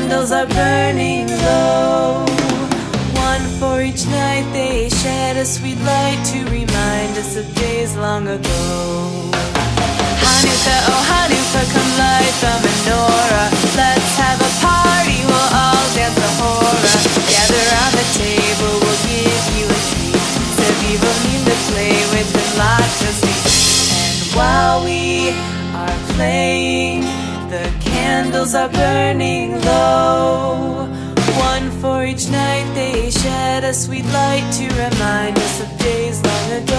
candles are burning low. One for each night, they shed a sweet light to remind us of days long ago. Hanukkah, oh Hanukkah, come light the menorah. Let's have a party, we'll all dance the hora. Gather around the table, we'll give you a treat. Sevivim to play with and lots of sweets. And while we are playing, the candles are burning low. One for each night, they shed a sweet light to remind us of days long ago.